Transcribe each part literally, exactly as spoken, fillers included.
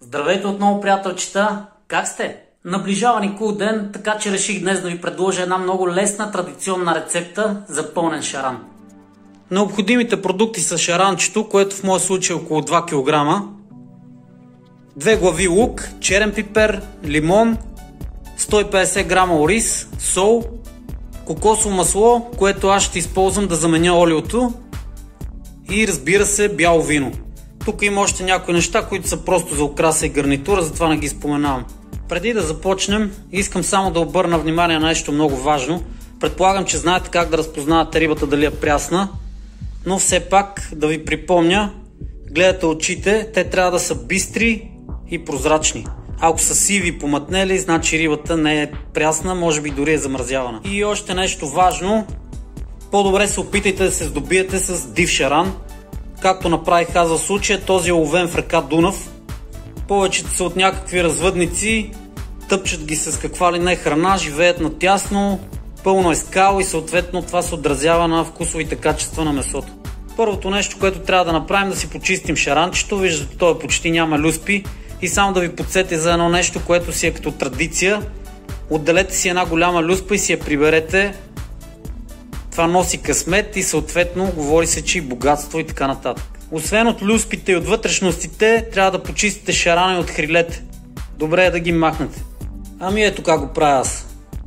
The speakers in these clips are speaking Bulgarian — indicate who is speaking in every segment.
Speaker 1: Здравейте отново, приятелчета! Как сте? Наближава ни Кул ден, така че реших днес да ви предложа една много лесна традиционна рецепта за пълнен шаран. Необходимите продукти са шаранчето, което в моя случай е около два килограма, две глави лук, черен пипер, лимон, сто и петдесет грама ориз, сол, кокосово масло, което аз ще използвам да заменя олиото, и разбира се бяло вино. Тук има още някои неща, които са просто за украса и гарнитура, затова не ги споменавам. Преди да започнем, искам само да обърна внимание на нещо много важно. Предполагам, че знаете как да разпознавате рибата дали е прясна, но все пак да ви припомня, гледате очите, те трябва да са бистри и прозрачни. Ако са сиви и помътнели, значи рибата не е прясна, може би дори е замразявана. И още нещо важно, по-добре се опитайте да се здобиете с див шаран. Както направих аз в случая, този е ловен в река Дунав. Повечето са от някакви развъдници, тъпчат ги с каква ли не храна, живеят натясно, пълно е скал и съответно това се отразява на вкусовите качества на месото. Първото нещо, което трябва да направим, да си почистим шаранчето. Виждате, то почти няма люспи. И само да ви подсетя за едно нещо, което си е като традиция. Отделете си една голяма люспа и си я приберете. Това носи късмет и съответно говори се, че и богатство и така нататък. Освен от люспите и от вътрешностите, трябва да почистите шарана и от хрилете. Добре е да ги махнете. Ами ето как го правя аз.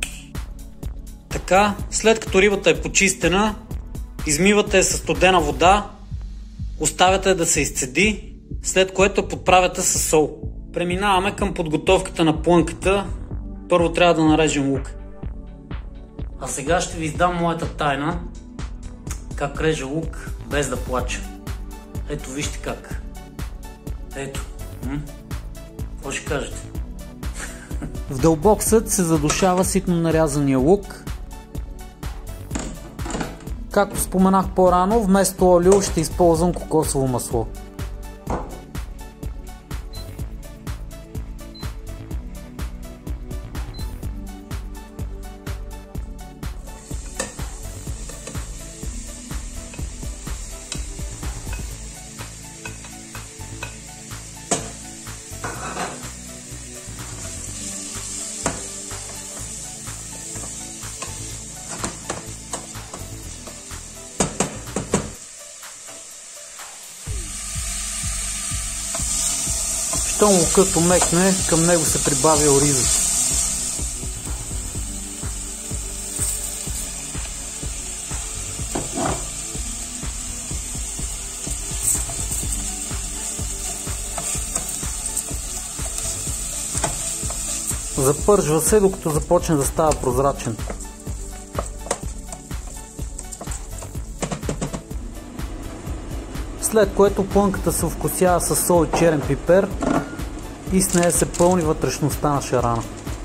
Speaker 1: Така, след като рибата е почистена, измивате със студена вода, оставяте да се изцеди, след което я подправяте със сол. Преминаваме към подготовката на плънката. Първо трябва да нарежем лук. А сега ще ви издам моята тайна, как режа лук без да плача. Ето вижте как. Ето. М? Какво ще кажете? В дълбок съд се задушава ситно нарязания лук. Както споменах по-рано, вместо олио ще използвам кокосово масло. Щом лукът омекне, към него се прибавя ориза. Запържва се, докато започне да става прозрачен. След което плънката се овкусява с сол и черен пипер и с нея се пълни вътрешността на шарана.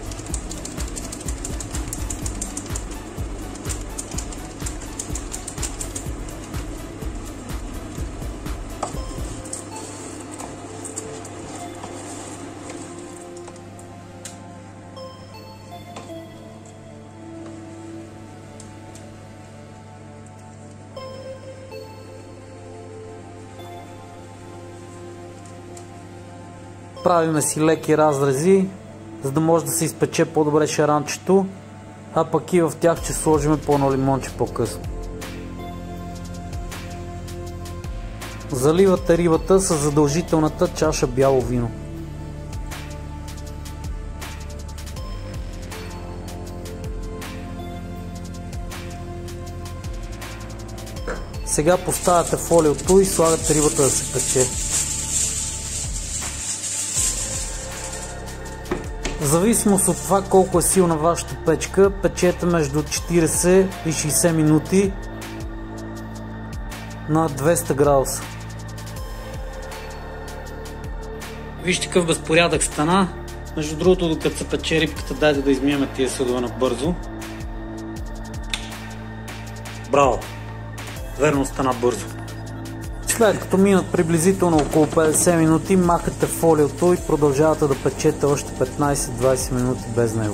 Speaker 1: Правиме си леки разрези, за да може да се изпече по-добре шаранчето, а пък и в тях ще сложим по-едно лимонче по-късно. Заливате рибата с задължителната чаша бяло вино. Сега поставяте фолиото и слагате рибата да се пече. В зависимост от това колко е силна вашата печка, печете между четиридесет и шейсет минути на двеста градуса. Вижте какъв безпорядък стана. Между другото, докато се пече рибката, дайте да измиеме тия съдове набързо. Браво! Верно стана бързо. След като минат приблизително около петдесет минути, махате фолиото и продължавате да печете още петнайсет до двайсет минути без него.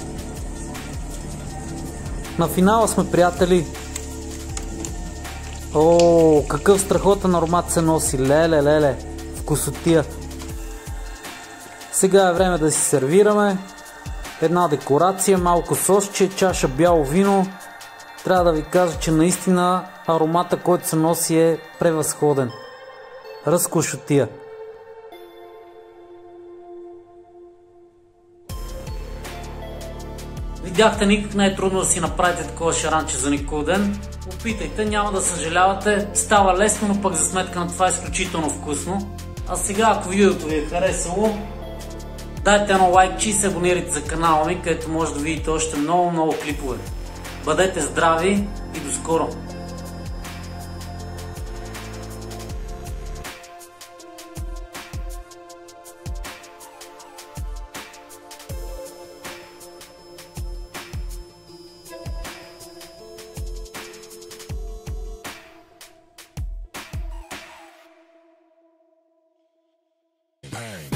Speaker 1: На финала сме, приятели. О, какъв страхотен аромат се носи. Леле, леле, вкусотия. Сега е време да си сервираме. Една декорация, малко сосче, чаша бяло вино. Трябва да ви кажа, че наистина аромата, който се носи, е превъзходен. Разкошотия. Видяхте, никак не е трудно да си направите такова шаранче за Никулден. Опитайте, няма да съжалявате. Става лесно, но пък за сметка на това е изключително вкусно. А сега, ако видеото ви е харесало, дайте едно лайкче и се абонирайте за канала ми, където може да видите още много, много клипове. Бъдете здрави и до скоро!
Speaker 2: Bang.